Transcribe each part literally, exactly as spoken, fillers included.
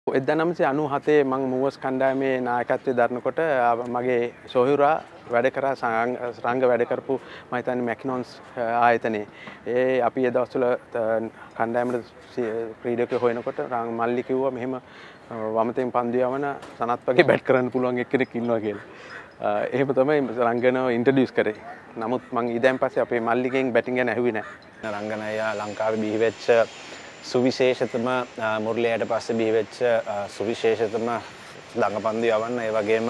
එක්දාස් නවසිය අනූහතේ මම මූවර්ස් කණ්ඩායමේ නායකත්වයේ දරනකොට මගේ සොහොයුරා වැඩ කරා රංග වැඩ කරපු මම හිතන්නේ මැකිනොන්ස් ආයතනයේ. ඒ අපි ඒ දවස්වල කණ්ඩායමේ ක්‍රීඩකයෝ හොයනකොට මල්ලි කිව්වා මෙහෙම වමතෙන් පන්දු යවන සනත් වගේ බැට් කරන්න පුළුවන් එක්කෙනෙක් ඉන්නවා කියලා. එහෙම තමයි රංගනව ඉන්ට්‍රොඩියුස් කරේ. නමුත් මම ඊදැන් පස්සේ අපේ මල්ලිගෙන් බැටිං ගැන ඇහුවේ නැහැ. රංගන අයියා ලංකාවේ බිහි වෙච්ච සුවිශේෂතම මුරලියට පස්සේ බිහි වෙච්ච සුවිශේෂතම දඟපන්දු යවන්න ඒ වගේම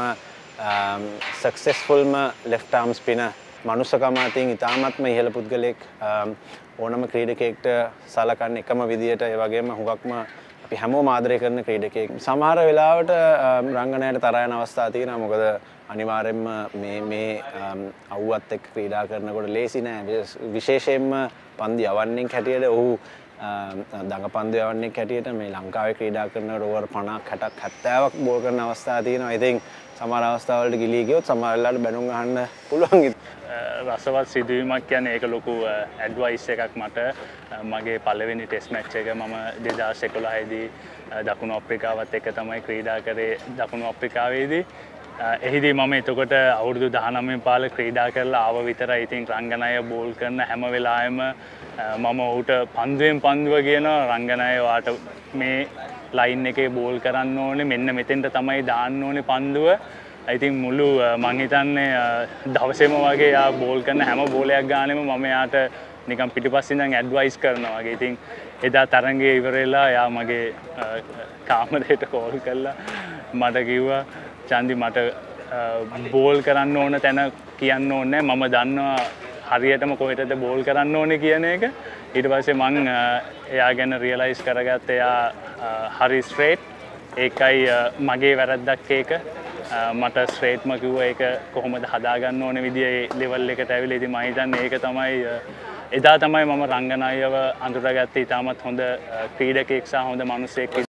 සක්සස්ෆුල්ම ලෙෆ්ට් ආර්ම් ස්පිනර් මනුස්සකම අතින් ඉතාමත්ම ඉහළ පුද්ගලෙක් ඕනම ක්‍රීඩකයෙක්ට සලකන්න එකම විදියට ඒ වගේම හුඟක්ම අපි හැමෝම ආදරය කරන ක්‍රීඩකයෙක්. සමහර වෙලාවට රංගනයට තරහ යන අවස්ථා තියෙනවා. මොකද අනිවාර්යෙන්ම මේ මේ අවුවත් එක්ක ක්‍රීඩා කරනකොට ලේසි නෑ. විශේෂයෙන්ම පන්දු යවන්නේ හැටියට ඔහු දඟපන්දු යවන්නේ හැටියට මේ ලංකාවේ ක්‍රීඩා කරනකොට ඕවර් පනහක් හැටක් හැත්තෑවක් බෝල් කරන අවස්ථා තියෙනවා. ඉතින් සමහර අවස්ථාවලට ගිලී ගියොත් සමහර වෙලාවට බැනුම් අහන්න පුළුවන්. රසවත් සිදුවීමක් කියන්නේ ඒක ලොකු ඇඩ්වයිස් එකක් මට. මගේ පළවෙනි ටෙස්ට් මැච් එක මම දෙදාස් එකොළහේ දී දකුණු අප්‍රිකාවත් එක්ක තමයි ක්‍රීඩා කරේ දකුණු අප්‍රිකාවේදී. එහිදී මම එතකොට අවුරුදු දහනවයෙන් පාල ක්‍රීඩා කරලා ආව විතරයි. ඉතින් රංගන අය බෝල් කරන හැම වෙලාවෙම මම ඌට පන්දුවෙන් පන්දුව කියනවා රංගන අය වාට මේ ලයින් එකේ බෝල් කරන්න ඕනේ මෙන්න මෙතෙන්ට තමයි දාන්න ඕනේ පන්දුව. ඉතින් මුළු මං හිතන්නේ දවසේම වගේ යා බෝල් කරන හැම බෝලයක් ගානෙම මම යාට නිකන් පිටිපස්සින් ඉඳන් ඇඩ්වයිස් කරනවා වගේ. ඉතින් එදා තරඟේ ඉවර වෙලා යා මගේ කාමරේට කෝල් කරලා මට කිව්වා චන්දි මට බෝල් කරන්න ඕන තැන කියන්න ඕනේ මම දන්නවා හරියටම කොහෙටද බෝල් කරන්න ඕනේ කියන එක. ඊට පස්සේ මං එයා ගැන රියලයිස් කරගත්ත එයා හරි ස්ට්‍රේට්. ඒකයි මගේ වැරද්දක් ඒක. මට ස්ට්‍රේට්ම කිව්වා ඒක කොහොමද හදාගන්න ඕනේ විදිය ඒ ලෙවල් එකට ඇවිල්ලා. ඉතින් මම හිතන්නේ ඒක තමයි එදා තමයි මම රංගන අයව අඳුරගත්තේ. ඉතාමත් හොඳ ක්‍රීඩකයෙක් සහ හොඳ මිනිසෙක්.